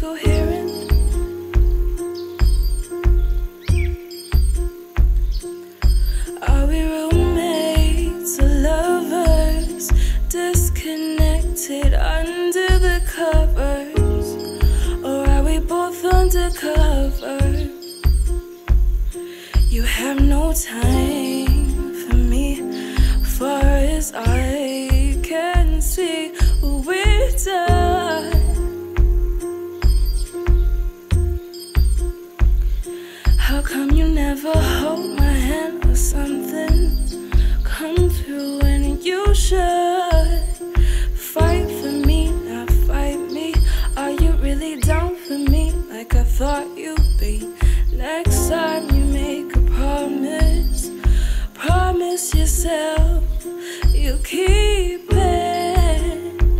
coherent. Are we roommates or lovers, disconnected under the covers? Or are we both undercover? You have no time for me, far as I can see. We're done. How come you never hold my hand or something? Come through when you should. Fight for me, not fight me. Are you really down for me like I thought you'd be? Next time you make a promise, promise yourself you'll keep it.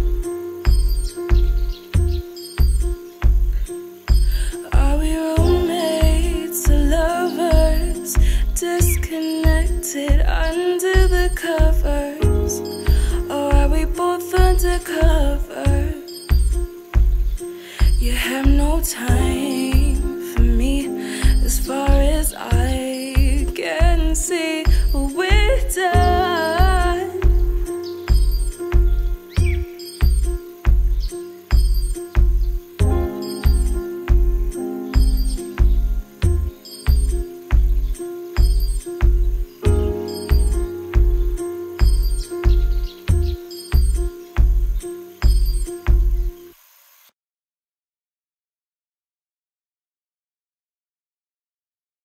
Are we roommates or lovers, disconnected under the covers? Or are we both undercover? You have no time